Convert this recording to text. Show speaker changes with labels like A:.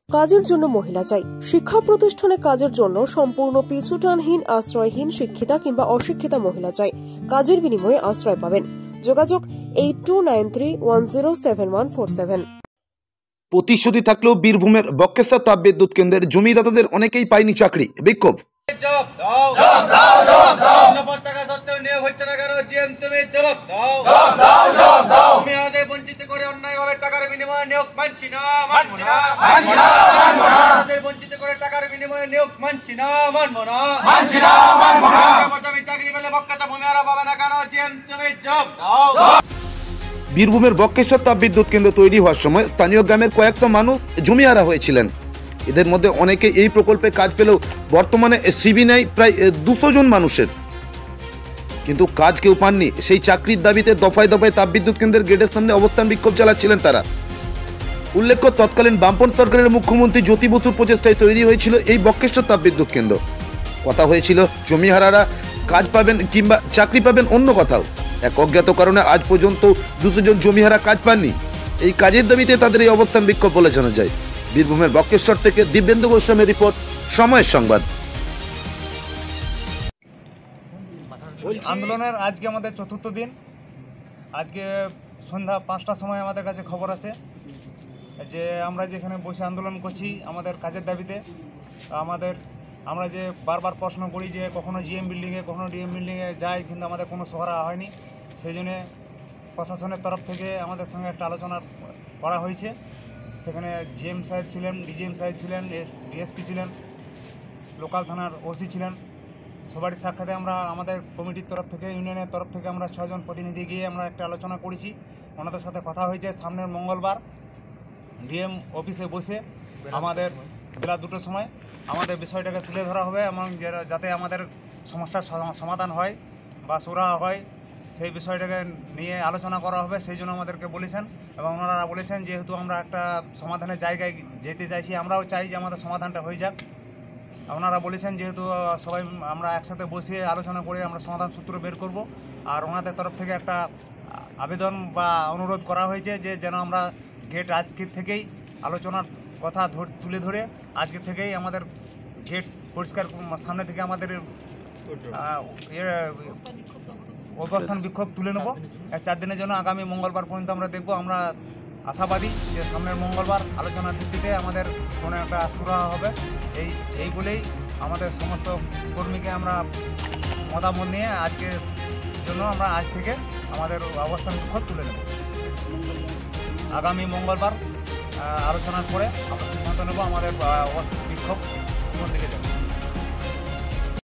A: কাজের জন্য মহিলা চাই। শিক্ষা প্রতিষ্ঠানে কাজের জন্য সম্পূর্ণ পিছুটানহীন, আশ্রয়হীন, শিক্ষিতা কিংবা অশিক্ষিতা মহিলা চাই। কাজের বিনিময়ে আশ্রয় পাবেন। যোগাযোগ 8293107147।
B: প্রতিশ্রুতি থাকলেও বীরভূমের বক্রেশ্বর তাপবিদ্যুৎ কেন্দ্রের জমিদাতাদের অনেকেই পায়নি চাকরি। বিক্ষোভ।
C: বঞ্চিত করে অন্যায়ভাবে টাকার বিনিময়ে নিয়োগ মানছি না, মানবো না। বঞ্চিত করে টাকার বিনিময়ে নিয়োগ মানছি না, মানবো না। চাকরি পেলে বক্কাতা ভূমিহারা পাবে না কেন? তুমি জবাব দাও।
B: বীরভূমের বক্রেশ্বর তাপবিদ্যুৎ কেন্দ্র তৈরি হওয়ার সময় স্থানীয় গ্রামের কয়েকশো মানুষ জমিহারা হয়েছিলেন। এদের মধ্যে অনেকে এই প্রকল্পে কাজ পেলেও বর্তমানে সিবি নেই প্রায় 200 জন মানুষের, কিন্তু কাজ কেউ পাননি। সেই চাকরির দাবিতে দফায় দফায় তাপবিদ্যুৎ কেন্দ্রের গেটের সামনে অবস্থান বিক্ষোভ চালাচ্ছিলেন তারা। উল্লেখ্য, তৎকালীন বামপন্থী সরকারের মুখ্যমন্ত্রী জ্যোতি বসুর প্রচেষ্টায় তৈরি হয়েছিল এই বক্রেশ্বর তাপবিদ্যুৎ কেন্দ্র। কথা হয়েছিল জমিহারারা কাজ পাবেন কিংবা চাকরি পাবেন অন্য কোথাও। এক অজ্ঞাত কারণে আজ পর্যন্ত 200 জন জমিহারা কাজ পাননি। এই কাজের দাবিতে তাদের এই অবস্থান বিক্ষোভ বলে জানা যায়। বীরভূমের বক্রেশ্বর থেকে দিব্যেন্দু গোস্বামীর রিপোর্ট, সময়ের সংবাদ।
D: আন্দোলনের আজকে আমাদের চতুর্থ দিন। আজকে সন্ধ্যা 5টার সময় আমাদের কাছে খবর আসে যে আমরা যেখানে বসে আন্দোলন করছি আমাদের কাজের দাবিতে। আমরা যে বারবার প্রশ্ন করি যে কখনো জিএম বিল্ডিংয়ে কখনো ডিএম বিল্ডিংয়ে যাই, কিন্তু আমাদের কোনো সহারা হয়নি। সেই জন্যে প্রশাসনের তরফ থেকে আমাদের সঙ্গে একটা আলোচনা করা হয়েছে। সেখানে জিএম সাহেব ছিলেন, ডিজিএম সাহেব ছিলেন, ডিএসপি ছিলেন, লোকাল থানার ওসি ছিলেন। সবারই সাক্ষাতে আমরা আমাদের কমিটির তরফ থেকে, ইউনিয়নের তরফ থেকে আমরা 6 জন প্রতিনিধি গিয়ে আমরা একটা আলোচনা করেছি। ওনাদের সাথে কথা হয়েছে সামনের মঙ্গলবার ডিএম অফিসে বসে আমাদের বেলা 2টোর সময় আমাদের বিষয়টাকে তুলে ধরা হবে এবং যাতে আমাদের সমস্যার সমাধান হয় বা সুরাহা হয় সেই বিষয়টাকে নিয়ে আলোচনা করা হবে। সেই জন্য আমাদেরকে বলেছেন এবং ওনারা বলেছেন যেহেতু আমরা একটা সমাধানের জায়গায় যেতে চাইছি, আমরাও চাই যে আমাদের সমাধানটা হয়ে যাক। ওনারা বলেছেন যেহেতু সবাই আমরা একসাথে বসে আলোচনা করে আমরা সমাধান সূত্র বের করব। আর ওনাদের তরফ থেকে একটা আবেদন বা অনুরোধ করা হয়েছে যে যেন আমরা গেট আজকের থেকেই আলোচনার কথা তুলে ধরে আজকের থেকেই আমাদের গেট পরিষ্কার, সামনে থেকে আমাদের অবস্থান বিক্ষোভ তুলে নেব 4 দিনের জন্য। আগামী মঙ্গলবার পর্যন্ত আমরা দেখব। আমরা আশাবাদী যে সামনের মঙ্গলবার আলোচনার ভিত্তিতে আমাদের কোনো একটা সুরাহা হবে। এই বলেই আমাদের সমস্ত কর্মীকে আমরা মতামত নিয়ে আজকের জন্য আমরা আজ থেকে আমাদের অবস্থান বিক্ষোভ তুলে নেব। আগামী মঙ্গলবার আলোচনার পরে আমরা সিদ্ধান্ত নেব আমাদের অবস্থান বিক্ষোভ কোন দিকে যাবে।